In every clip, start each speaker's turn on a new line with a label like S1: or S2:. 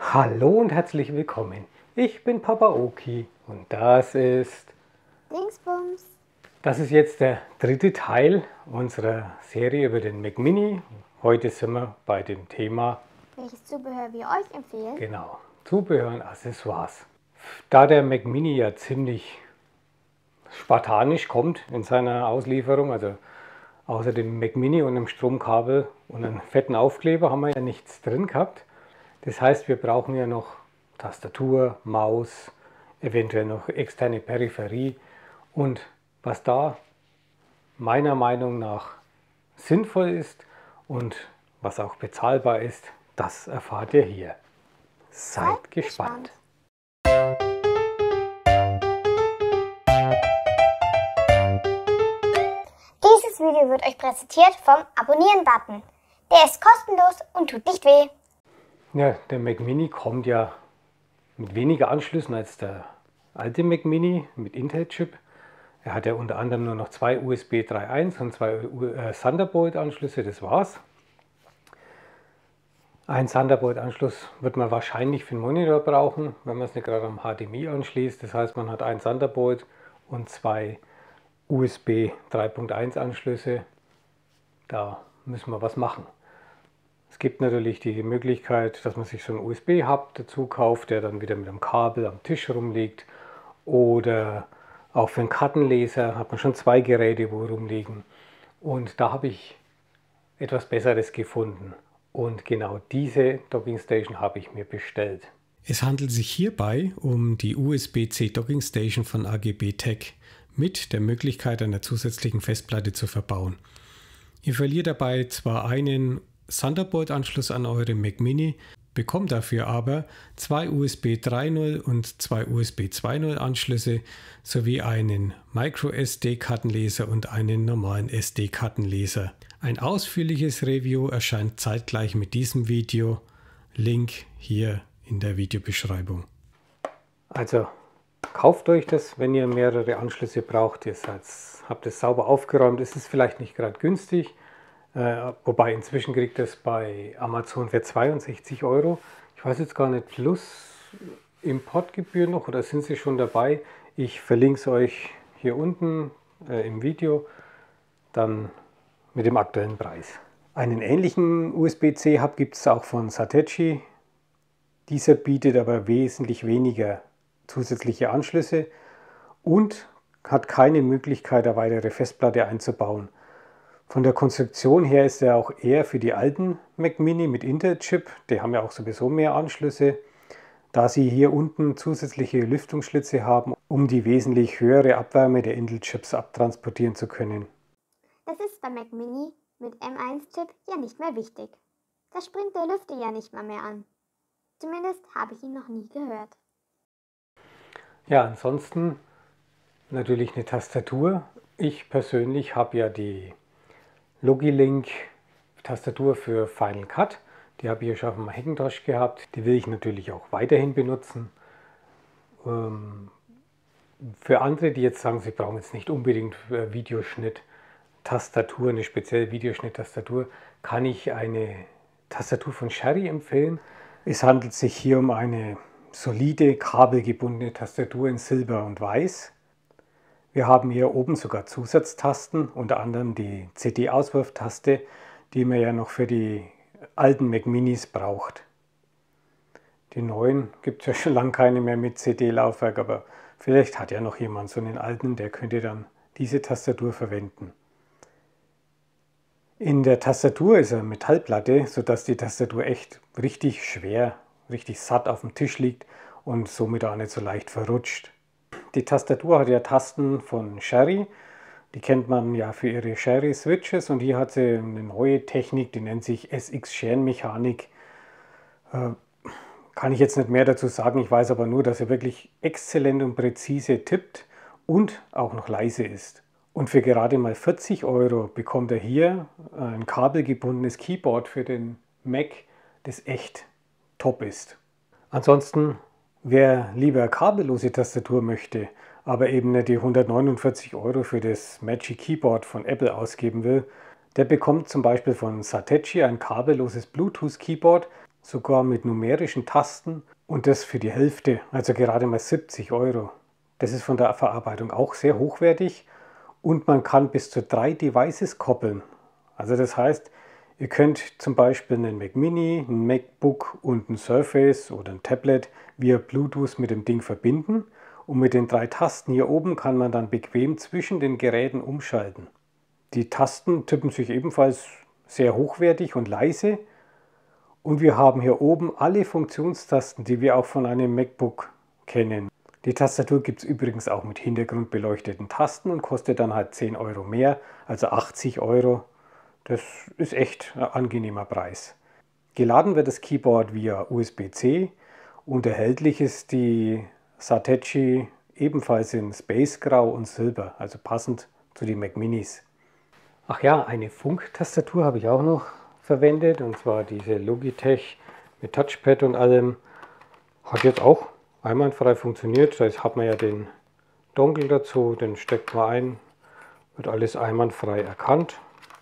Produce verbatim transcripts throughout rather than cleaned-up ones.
S1: Hallo und herzlich willkommen. Ich bin Papa Oki und das ist...
S2: Dingsbums.
S1: Das ist jetzt der dritte Teil unserer Serie über den Mac Mini. Heute sind wir bei dem Thema...
S2: Welches Zubehör wir euch empfehlen?
S1: Genau, Zubehör und Accessoires. Da der Mac Mini ja ziemlich spartanisch kommt in seiner Auslieferung, also außer dem Mac Mini und einem Stromkabel und einem fetten Aufkleber haben wir ja nichts drin gehabt. Das heißt, wir brauchen ja noch Tastatur, Maus, eventuell noch externe Peripherie. Und was da meiner Meinung nach sinnvoll ist und was auch bezahlbar ist, das erfahrt ihr hier. Seid, Seid gespannt. gespannt.
S2: Dieses Video wird euch präsentiert vom Abonnieren-Button. Der ist kostenlos und tut nicht weh.
S1: Ja, der Mac Mini kommt ja mit weniger Anschlüssen als der alte Mac Mini mit Intel-Chip. Er hat ja unter anderem nur noch zwei U S B drei Punkt eins und zwei äh, Thunderbolt-Anschlüsse, das war's. Ein Thunderbolt-Anschluss wird man wahrscheinlich für den Monitor brauchen, wenn man es nicht gerade am H D M I anschließt. Das heißt, man hat ein Thunderbolt und zwei U S B drei Punkt eins Anschlüsse. Da müssen wir was machen. Es gibt natürlich die Möglichkeit, dass man sich so einen U S B-Hub dazu kauft, der dann wieder mit einem Kabel am Tisch rumliegt. Oder auch für einen Kartenleser hat man schon zwei Geräte, wo rumliegen. Und da habe ich etwas Besseres gefunden. Und genau diese Dockingstation habe ich mir bestellt.
S3: Es handelt sich hierbei um die U S B-C Dockingstation von A G B Tech mit der Möglichkeit, einer zusätzlichen Festplatte zu verbauen. Ihr verliert dabei zwar einen Thunderbolt-Anschluss an eurem Mac Mini, bekommt dafür aber zwei U S B drei Punkt null und zwei U S B zwei Punkt null Anschlüsse sowie einen Micro S D-Kartenleser und einen normalen S D-Kartenleser. Ein ausführliches Review erscheint zeitgleich mit diesem Video. Link hier in der Videobeschreibung.
S1: Also kauft euch das, wenn ihr mehrere Anschlüsse braucht. Ihr seid, habt es sauber aufgeräumt. Es ist vielleicht nicht gerade günstig. Äh, wobei inzwischen kriegt es bei Amazon für zweiundsechzig Euro. Ich weiß jetzt gar nicht, plus Importgebühr noch oder sind sie schon dabei? Ich verlinke es euch hier unten äh, im Video, dann mit dem aktuellen Preis. Einen ähnlichen U S B-C Hub gibt es auch von Satechi. Dieser bietet aber wesentlich weniger zusätzliche Anschlüsse und hat keine Möglichkeit, eine weitere Festplatte einzubauen. Von der Konstruktion her ist er auch eher für die alten Mac Mini mit Intel-Chip, die haben ja auch sowieso mehr Anschlüsse, da sie hier unten zusätzliche Lüftungsschlitze haben, um die wesentlich höhere Abwärme der Intel-Chips abtransportieren zu können.
S2: Das ist beim Mac Mini mit M eins Chip ja nicht mehr wichtig. Da springt der Lüfter ja nicht mal mehr an. Zumindest habe ich ihn noch nie gehört.
S1: Ja, ansonsten natürlich eine Tastatur. Ich persönlich habe ja die Logilink Tastatur für Final Cut. Die habe ich ja schon auf dem Hackintosh gehabt. Die will ich natürlich auch weiterhin benutzen. Ähm, für andere, die jetzt sagen, sie brauchen jetzt nicht unbedingt Videoschnitt Tastatur, eine spezielle Videoschnitt-Tastatur, kann ich eine Tastatur von Sherry empfehlen. Es handelt sich hier um eine solide, kabelgebundene Tastatur in Silber und Weiß. Wir haben hier oben sogar Zusatztasten, unter anderem die C D-Auswurftaste, die man ja noch für die alten Mac Minis braucht. Die neuen gibt es ja schon lange keine mehr mit C D-Laufwerk, aber vielleicht hat ja noch jemand so einen alten, der könnte dann diese Tastatur verwenden. In der Tastatur ist eine Metallplatte, sodass die Tastatur echt richtig schwer, richtig satt auf dem Tisch liegt und somit auch nicht so leicht verrutscht. Die Tastatur hat ja Tasten von Sherry, die kennt man ja für ihre Sherry Switches und hier hat sie eine neue Technik, die nennt sich S X-Scherenmechanik. Äh, kann ich jetzt nicht mehr dazu sagen, ich weiß aber nur, dass er wirklich exzellent und präzise tippt und auch noch leise ist. Und für gerade mal vierzig Euro bekommt er hier ein kabelgebundenes Keyboard für den Mac, das echt top ist. Ansonsten, wer lieber eine kabellose Tastatur möchte, aber eben nicht die hundertneunundvierzig Euro für das Magic Keyboard von Apple ausgeben will, der bekommt zum Beispiel von Satechi ein kabelloses Bluetooth Keyboard, sogar mit numerischen Tasten und das für die Hälfte, also gerade mal siebzig Euro. Das ist von der Verarbeitung auch sehr hochwertig und man kann bis zu drei Devices koppeln. Also das heißt, ihr könnt zum Beispiel einen Mac Mini, ein MacBook und ein Surface oder ein Tablet via Bluetooth mit dem Ding verbinden und mit den drei Tasten hier oben kann man dann bequem zwischen den Geräten umschalten. Die Tasten tippen sich ebenfalls sehr hochwertig und leise und wir haben hier oben alle Funktionstasten, die wir auch von einem MacBook kennen. Die Tastatur gibt es übrigens auch mit hintergrundbeleuchteten Tasten und kostet dann halt zehn Euro mehr, also achtzig Euro. Das ist echt ein angenehmer Preis. Geladen wird das Keyboard via U S B C und erhältlich ist die Satechi ebenfalls in Space Grau und Silber, also passend zu den Mac Minis. Ach ja, eine Funktastatur habe ich auch noch verwendet, und zwar diese Logitech mit Touchpad und allem. Hat jetzt auch einwandfrei funktioniert. Da hat man ja den Dongle dazu, den steckt man ein, wird alles einwandfrei erkannt.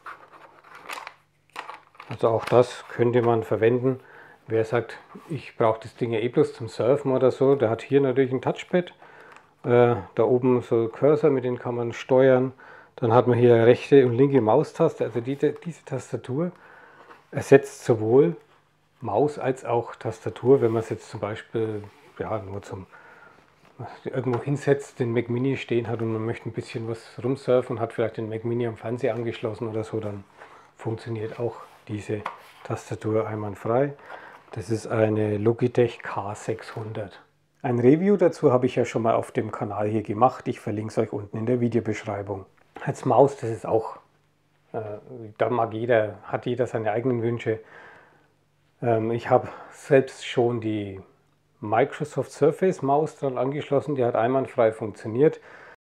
S1: Also auch das könnte man verwenden. Wer sagt, ich brauche das Ding ja eh bloß zum Surfen oder so, der hat hier natürlich ein Touchpad. Äh, da oben so Cursor, mit denen kann man steuern. Dann hat man hier rechte und linke Maustaste. Also diese, diese Tastatur ersetzt sowohl Maus als auch Tastatur, wenn man es jetzt zum Beispiel ja, nur zum irgendwo hinsetzt, den Mac Mini stehen hat und man möchte ein bisschen was rumsurfen und hat vielleicht den Mac Mini am Fernseher angeschlossen oder so, dann funktioniert auch diese Tastatur einwandfrei. Das ist eine Logitech K sechshundert. Ein Review dazu habe ich ja schon mal auf dem Kanal hier gemacht. Ich verlinke es euch unten in der Videobeschreibung. Als Maus, das ist auch, äh, da mag jeder, hat jeder seine eigenen Wünsche. Ähm, ich habe selbst schon die Microsoft Surface Maus dran angeschlossen, die hat einwandfrei funktioniert.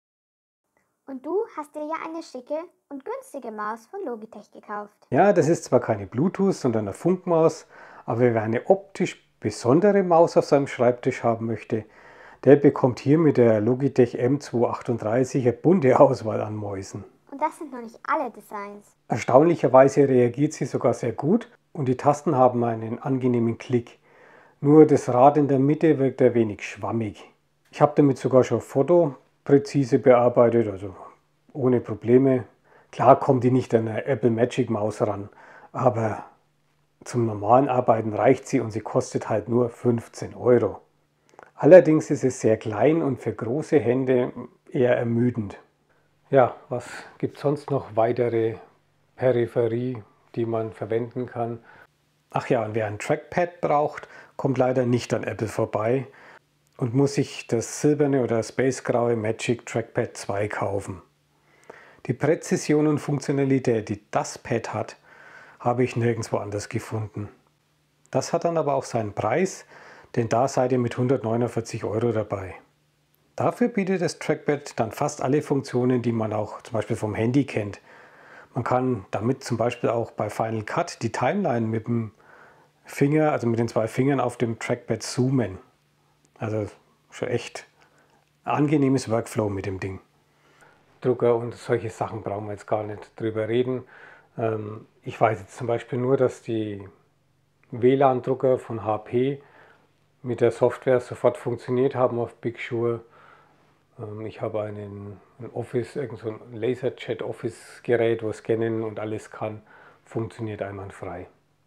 S2: Und du hast dir ja eine schicke und günstige Maus von Logitech gekauft.
S1: Ja, das ist zwar keine Bluetooth, sondern eine Funkmaus, aber wer eine optisch besondere Maus auf seinem Schreibtisch haben möchte, der bekommt hier mit der Logitech M zweihundertachtunddreißig eine bunte Auswahl an Mäusen.
S2: Und das sind noch nicht alle Designs.
S1: Erstaunlicherweise reagiert sie sogar sehr gut und die Tasten haben einen angenehmen Klick. Nur das Rad in der Mitte wirkt ein wenig schwammig. Ich habe damit sogar schon Foto präzise bearbeitet, also ohne Probleme. Klar kommt die nicht an eine Apple Magic Maus ran, aber zum normalen Arbeiten reicht sie und sie kostet halt nur fünfzehn Euro. Allerdings ist es sehr klein und für große Hände eher ermüdend. Ja, was gibt es sonst noch weitere Peripherie, die man verwenden kann? Ach ja, und wer ein Trackpad braucht, kommt leider nicht an Apple vorbei und muss sich das silberne oder spacegraue Magic Trackpad zwei kaufen. Die Präzision und Funktionalität, die das Pad hat, habe ich nirgendwo anders gefunden. Das hat dann aber auch seinen Preis, denn da seid ihr mit hundertneunundvierzig Euro dabei. Dafür bietet das Trackpad dann fast alle Funktionen, die man auch zum Beispiel vom Handy kennt. Man kann damit zum Beispiel auch bei Final Cut die Timeline mit dem Finger, also mit den zwei Fingern auf dem Trackpad zoomen. Also schon echt ein angenehmes Workflow mit dem Ding. Drucker und solche Sachen brauchen wir jetzt gar nicht drüber reden. Ähm, ich weiß jetzt zum Beispiel nur, dass die W L A N-Drucker von H P mit der Software sofort funktioniert haben auf Big Sur. Ähm, ich habe einen, ein Office, irgend so ein LaserJet Office Gerät, wo scannen und alles kann, funktioniert einwandfrei.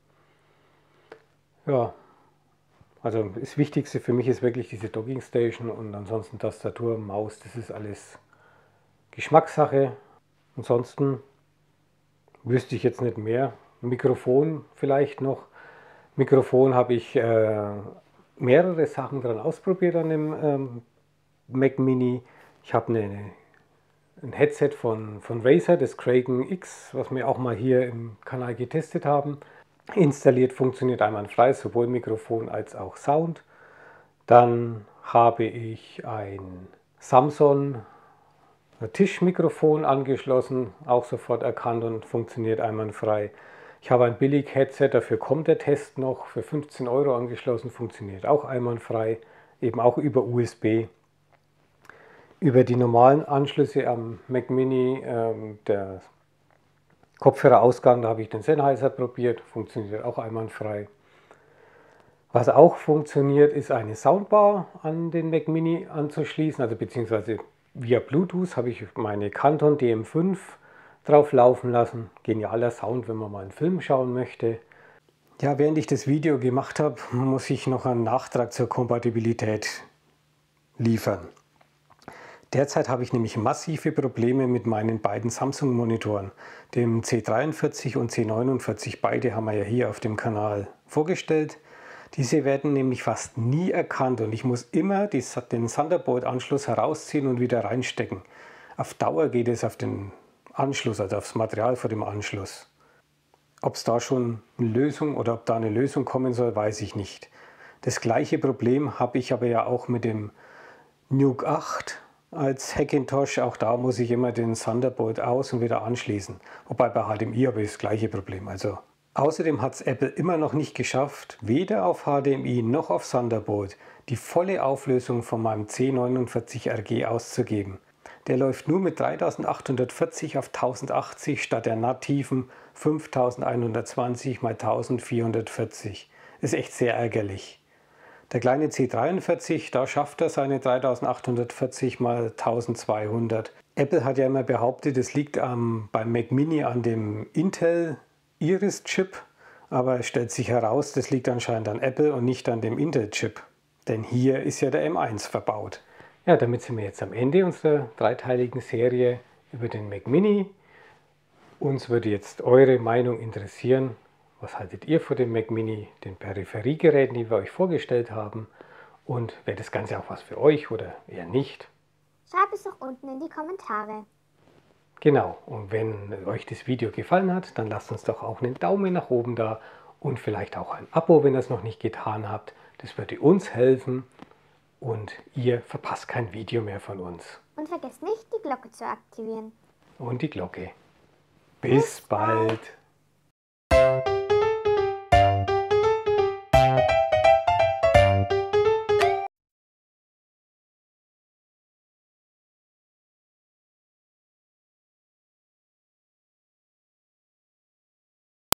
S1: Ja, also das Wichtigste für mich ist wirklich diese Docking Station und ansonsten Tastatur, Maus, das ist alles Geschmackssache. Ansonsten wüsste ich jetzt nicht mehr. Mikrofon vielleicht noch. Mikrofon habe ich äh, mehrere Sachen dran ausprobiert an dem ähm, Mac Mini. Ich habe eine, ein Headset von, von Razer, das Kraken X, was wir auch mal hier im Kanal getestet haben. Installiert, funktioniert einwandfrei, sowohl Mikrofon als auch Sound. Dann habe ich ein Samsung Tischmikrofon angeschlossen, auch sofort erkannt und funktioniert einwandfrei. Ich habe ein Billig-Headset, dafür kommt der Test noch, für fünfzehn Euro angeschlossen, funktioniert auch einwandfrei, eben auch über U S B. Über die normalen Anschlüsse am Mac Mini, ähm, der Kopfhörerausgang, da habe ich den Sennheiser probiert, funktioniert auch einwandfrei. Was auch funktioniert, ist eine Soundbar an den Mac Mini anzuschließen, also beziehungsweise via Bluetooth habe ich meine Canton D M fünf drauf laufen lassen. Genialer Sound, wenn man mal einen Film schauen möchte. Ja, während ich das Video gemacht habe, muss ich noch einen Nachtrag zur Kompatibilität liefern. Derzeit habe ich nämlich massive Probleme mit meinen beiden Samsung-Monitoren, dem C dreiundvierzig und C neunundvierzig. Beide haben wir ja hier auf dem Kanal vorgestellt. Diese werden nämlich fast nie erkannt und ich muss immer die, den Thunderbolt-Anschluss herausziehen und wieder reinstecken. Auf Dauer geht es auf den Anschluss, also aufs Material vor dem Anschluss. Ob es da schon eine Lösung oder ob da eine Lösung kommen soll, weiß ich nicht. Das gleiche Problem habe ich aber ja auch mit dem Nuke acht als Hackintosh. Auch da muss ich immer den Thunderbolt aus und wieder anschließen. Wobei bei H D M I habe ich das gleiche Problem. Also außerdem hat es Apple immer noch nicht geschafft, weder auf H D M I noch auf Thunderbolt die volle Auflösung von meinem C neunundvierzig R G auszugeben. Der läuft nur mit dreitausendachthundertvierzig auf tausendachtzig statt der nativen fünftausendeinhundertzwanzig mal eintausendvierhundertvierzig. Ist echt sehr ärgerlich. Der kleine C dreiundvierzig, da schafft er seine dreitausendachthundertvierzig mal eintausendzweihundert. Apple hat ja immer behauptet, es liegt am, beim Mac Mini an dem Intel Iris Chip, aber es stellt sich heraus, das liegt anscheinend an Apple und nicht an dem Intel Chip. Denn hier ist ja der M eins verbaut. Ja, damit sind wir jetzt am Ende unserer dreiteiligen Serie über den Mac Mini. Uns würde jetzt eure Meinung interessieren. Was haltet ihr von dem Mac Mini, den Peripheriegeräten, die wir euch vorgestellt haben? Und wäre das Ganze auch was für euch oder eher nicht?
S2: Schreibt es doch unten in die Kommentare.
S1: Genau, und wenn euch das Video gefallen hat, dann lasst uns doch auch einen Daumen nach oben da und vielleicht auch ein Abo, wenn ihr es noch nicht getan habt. Das würde uns helfen und ihr verpasst kein Video mehr von uns.
S2: Und vergesst nicht, die Glocke zu aktivieren.
S1: Und die Glocke. Bis bald!